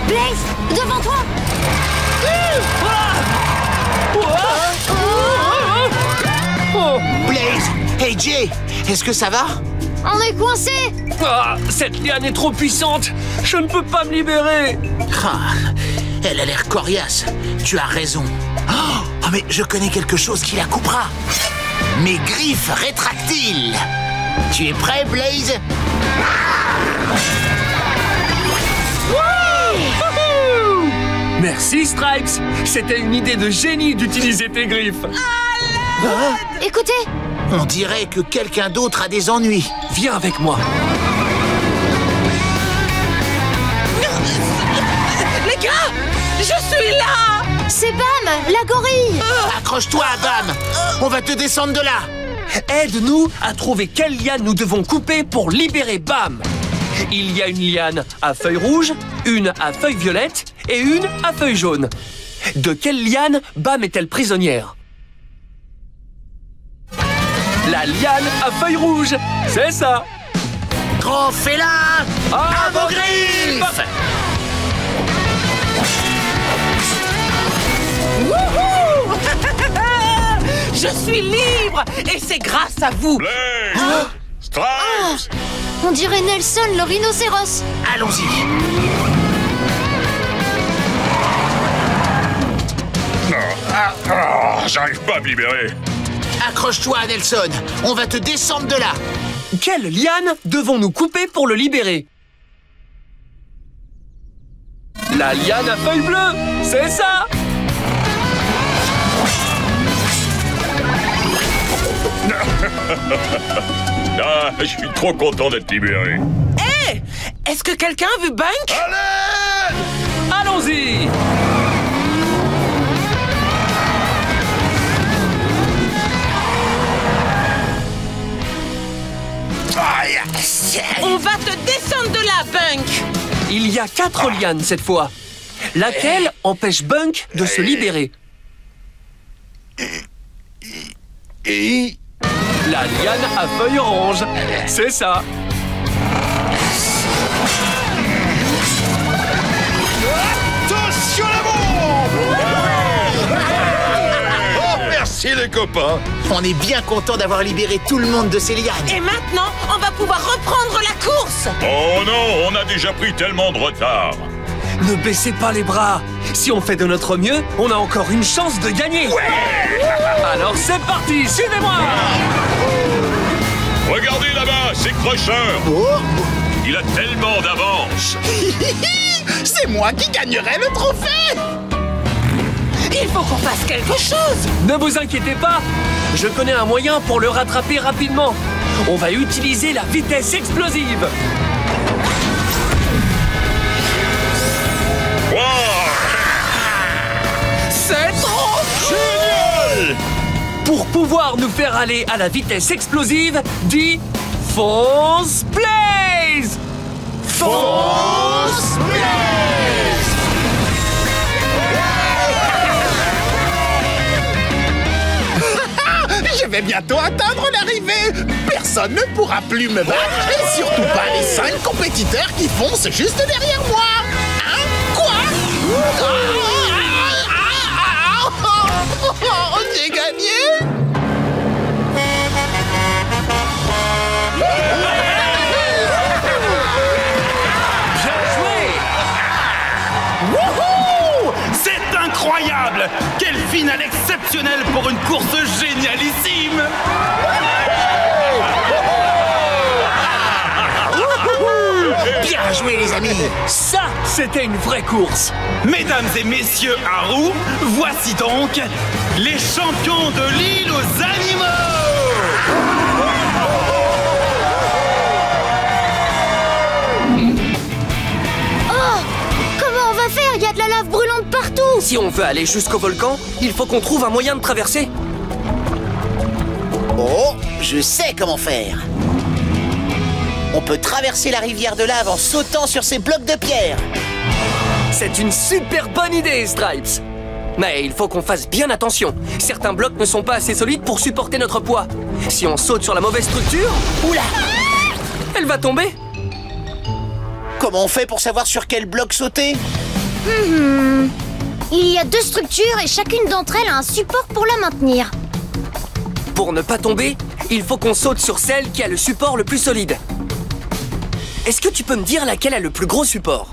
Blaze, devant toi! Blaze! Hey Jay! Est-ce que ça va? On est coincé! Ah, cette liane est trop puissante. Je ne peux pas me libérer. Ah, elle a l'air coriace. Tu as raison. Oh, mais je connais quelque chose qui la coupera. Mes griffes rétractiles. Tu es prêt, Blaze? Merci, Stripes. C'était une idée de génie d'utiliser tes griffes. Écoutez! On dirait que quelqu'un d'autre a des ennuis. Viens avec moi. Les gars, je suis là! C'est Bam, la gorille! Accroche-toi, Bam. On va te descendre de là. Aide-nous à trouver quelle liane nous devons couper pour libérer Bam. Il y a une liane à feuilles rouges, une à feuilles violettes et une à feuilles jaunes. De quelle liane Bam est-elle prisonnière? La liane à feuilles rouges, c'est ça. Grand félin, à vos griffes. Wouhou! Je suis libre et c'est grâce à vous. Blaze! Stripes! On dirait Nelson, le rhinocéros! Allons-y. J'arrive pas à me libérer. Accroche-toi, Nelson. On va te descendre de là. Quelle liane devons-nous couper pour le libérer? La liane à feuilles bleues, c'est ça. Ah, je suis trop content d'être libéré. Hé! Est-ce que quelqu'un a vu Bunk? Allez! Allons-y. On va te descendre de là, Bunk! Il y a 4 lianes cette fois. Laquelle empêche Bunk de se libérer? La liane à feuilles oranges, c'est ça. Attention la bombe! Oh, merci les copains. On est bien content d'avoir libéré tout le monde de ces lianes. Et maintenant, on va pouvoir reprendre la course! Oh non, on a déjà pris tellement de retard. Ne baissez pas les bras. Si on fait de notre mieux, on a encore une chance de gagner. Alors c'est parti, suivez-moi. Regardez là-bas, c'est Crusher. Oh. Il a tellement d'avance. C'est moi qui gagnerai le trophée. Il faut qu'on fasse quelque chose! Ne vous inquiétez pas. Je connais un moyen pour le rattraper rapidement. On va utiliser la vitesse explosive. Wow! C'est trop Génial! Pour pouvoir nous faire aller à la vitesse explosive, dis fonce Blaze! Fonce Blaze! Je vais bientôt atteindre l'arrivée. Personne ne pourra plus me battre, et surtout pas les 5 compétiteurs qui foncent juste derrière moi. Hein? Quoi? J'ai gagné. Bien joué! Wouhou! C'est incroyable! Quel finale exceptionnelle pour une course génialissime! Bien joué, les amis. Ça, c'était une vraie course. Mesdames et messieurs Haru, voici donc les champions de l'île aux animaux! Oh! Comment on va faire? Il y a de la lave brûlante partout! Si on veut aller jusqu'au volcan, il faut qu'on trouve un moyen de traverser. Oh, je sais comment faire. On peut traverser la rivière de lave en sautant sur ces blocs de pierre. C'est une super bonne idée, Stripes. Mais il faut qu'on fasse bien attention. Certains blocs ne sont pas assez solides pour supporter notre poids. Si on saute sur la mauvaise structure... Oula! Elle va tomber. Comment on fait pour savoir sur quel bloc sauter? Il y a 2 structures et chacune d'entre elles a un support pour la maintenir. Pour ne pas tomber, il faut qu'on saute sur celle qui a le support le plus solide. Est-ce que tu peux me dire laquelle a le plus gros support?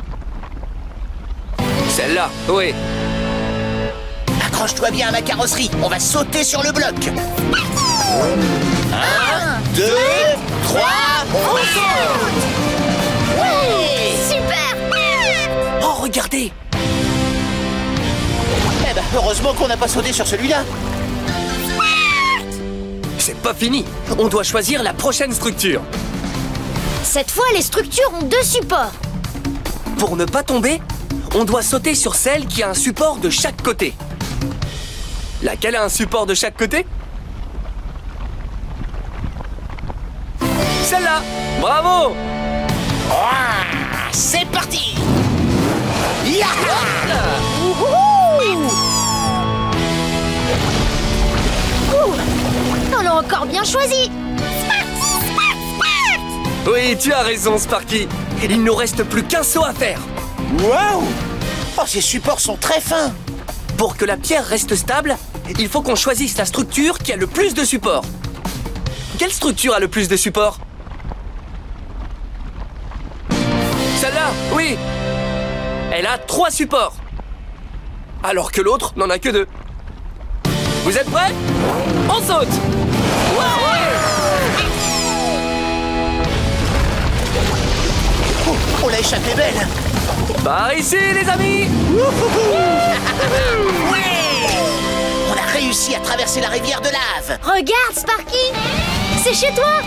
Celle-là, oui. Accroche-toi bien à ma carrosserie, on va sauter sur le bloc. 1, 2, 3, on saute. Ouais. Super! Oh, regardez! Eh ben, heureusement qu'on n'a pas sauté sur celui-là. C'est pas fini. On doit choisir la prochaine structure. Cette fois, les structures ont 2 supports. Pour ne pas tomber, on doit sauter sur celle qui a un support de chaque côté. Laquelle a un support de chaque côté? Celle-là! Bravo! C'est parti. Yaha! On l'a encore bien choisi. Oui, tu as raison, Sparky. Il nous reste plus qu'un saut à faire. Waouh! Oh, ces supports sont très fins. Pour que la pierre reste stable, il faut qu'on choisisse la structure qui a le plus de supports. Quelle structure a le plus de supports? Celle-là, oui. Elle a 3 supports. Alors que l'autre n'en a que 2. Vous êtes prêts? On saute! Oh, on l'a échappé belle. Par ici, les amis! Ouais! On a réussi à traverser la rivière de lave. Regarde, Sparky. C'est chez toi.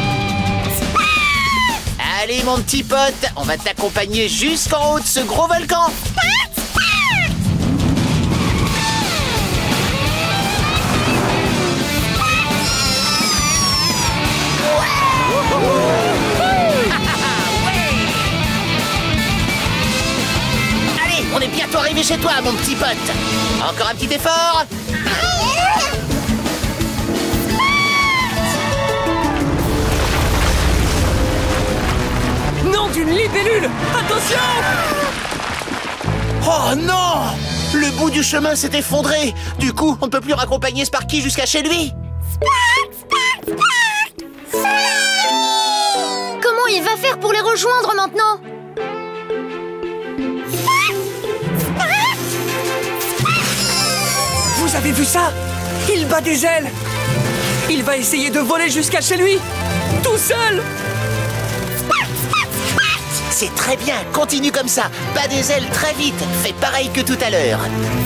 Allez, mon petit pote, on va t'accompagner jusqu'en haut de ce gros volcan. Allez, on est bientôt arrivé chez toi, mon petit pote. Encore un petit effort. Non, d'une libellule! Attention! Oh non! Le bout du chemin s'est effondré. Du coup, on ne peut plus raccompagner Sparky jusqu'à chez lui. Comment il va faire pour les rejoindre maintenant? Vous avez vu ça? Il bat des ailes! Il va essayer de voler jusqu'à chez lui! Tout seul! C'est très bien, continue comme ça. Bats des ailes très vite. Fais pareil que tout à l'heure.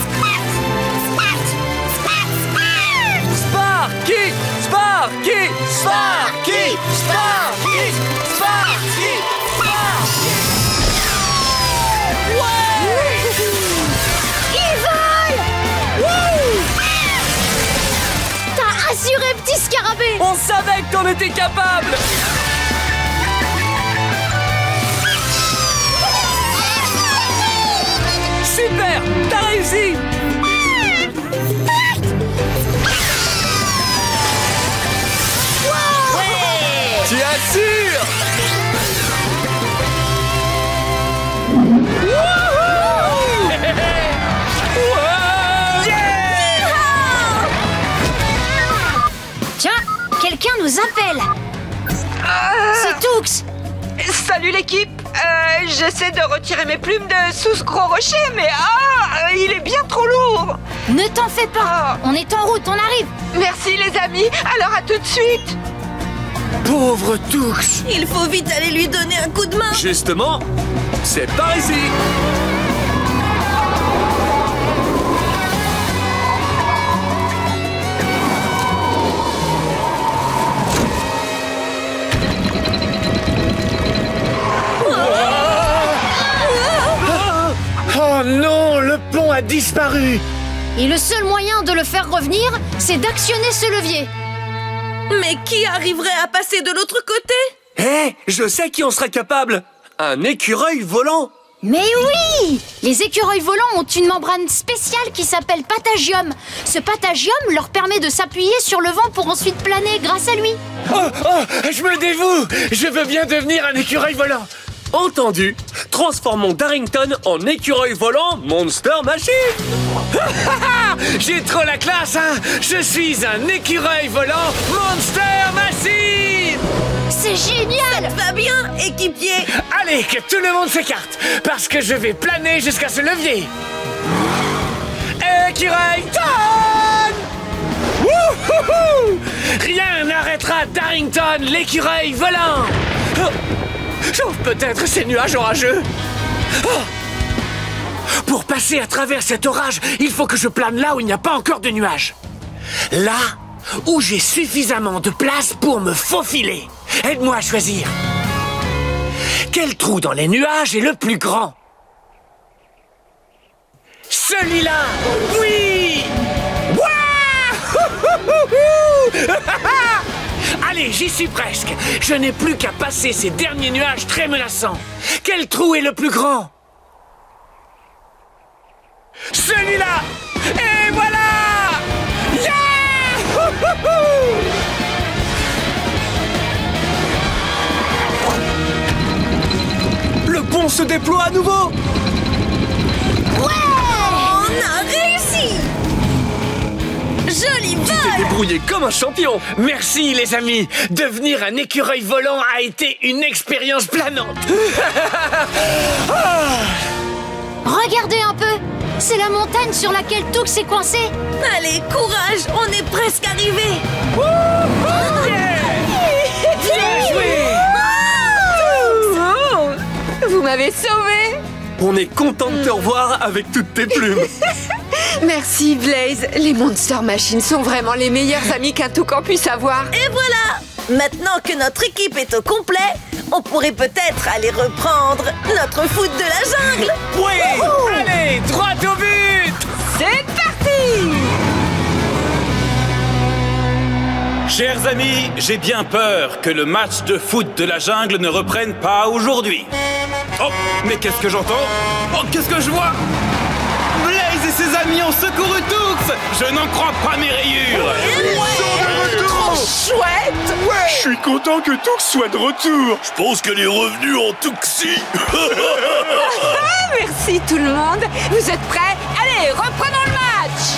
Sparky! Sparky! Sparky! Sparky! Sparky! Sparky! Ouais! Il vole! T'as assuré, petit scarabée! On savait qu'on était capable! Super! T'as réussi! Tu assures! Tiens, quelqu'un nous appelle. C'est Tux. Salut l'équipe. J'essaie de retirer mes plumes de sous ce gros rocher, mais il est bien trop lourd. Ne t'en fais pas. On est en route, on arrive. Merci les amis, alors à tout de suite. Pauvre Tux! Il faut vite aller lui donner un coup de main. Justement, c'est par ici! Oh non, le pont a disparu. Et le seul moyen de le faire revenir, c'est d'actionner ce levier. Mais qui arriverait à passer de l'autre côté? Hé, je sais qui en serait capable! Un écureuil volant! Mais oui! Les écureuils volants ont une membrane spéciale qui s'appelle patagium. Ce patagium leur permet de s'appuyer sur le vent pour ensuite planer grâce à lui. Oh, je me dévoue. Je veux bien devenir un écureuil volant. Entendu. Transformons Darrington en écureuil volant Monster Machine. J'ai trop la classe, hein. Je suis un écureuil volant Monster Machine. C'est génial! Va bien, équipier. Allez, que tout le monde s'écarte, parce que je vais planer jusqu'à ce levier. Écureuil Ton! Wouhouhou! Rien n'arrêtera Darrington, l'écureuil volant. Oh, sauf peut-être ces nuages orageux. Oh. Pour passer à travers cet orage, il faut que je plane là où il n'y a pas encore de nuages. Là où j'ai suffisamment de place pour me faufiler. Aide-moi à choisir. Quel trou dans les nuages est le plus grand? Celui-là! Oui! Allez, j'y suis presque. Je n'ai plus qu'à passer ces derniers nuages très menaçants. Quel trou est le plus grand? Celui-là! Et voilà! Yeah! Le pont se déploie à nouveau. On a réussi. Joli vol. Débrouillé comme un champion. Merci les amis. Devenir un écureuil volant a été une expérience planante. Regardez un peu! C'est la montagne sur laquelle Toux est coincé! Allez, courage, on est presque arrivé. Bien joué! Vous m'avez sauvé. On est content de te revoir avec toutes tes plumes. Merci Blaze. Les Monster Machines sont vraiment les meilleurs amis qu'un toucan puisse avoir. Et voilà. Maintenant que notre équipe est au complet, on pourrait peut-être aller reprendre notre foot de la jungle. Oui! Allez, droit au but! C'est parti! Chers amis, j'ai bien peur que le match de foot de la jungle ne reprenne pas aujourd'hui. Oh, mais qu'est-ce que j'entends? Oh, qu'est-ce que je vois? Blaze et ses amis ont secouru Toux. Je n'en crois pas mes rayures. Trop chouette! Je suis content que Toux soit de retour. Je pense qu'elle est revenue en Touxie. Merci tout le monde. Vous êtes prêts? Allez, reprenons le match!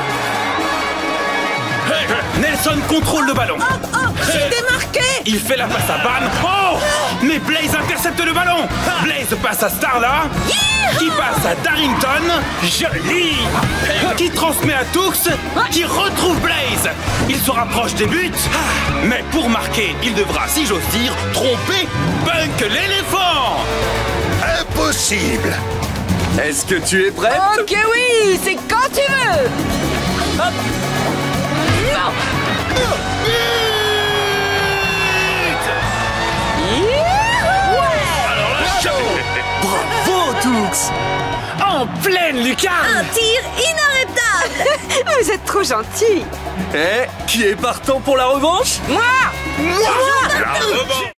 Nelson contrôle le ballon. J'ai démarqué. Il fait la passe à Ban. Oh! Mais Blaze intercepte le ballon. Blaze passe à Starla. Qui passe à Darrington. Joli! Qui transmet à Toux. Qui retrouve Blaze. Il se rapproche des buts. Mais pour marquer, il devra, si j'ose dire, tromper Bunk l'éléphant. Impossible. Est-ce que tu es prête? Ok, oui, c'est quand tu veux! Hop. Non! Bravo, Toux! En pleine lucarne! Un tir inarrêtable. Vous êtes trop gentil! Eh, qui est partant pour la revanche? Moi! La revanche.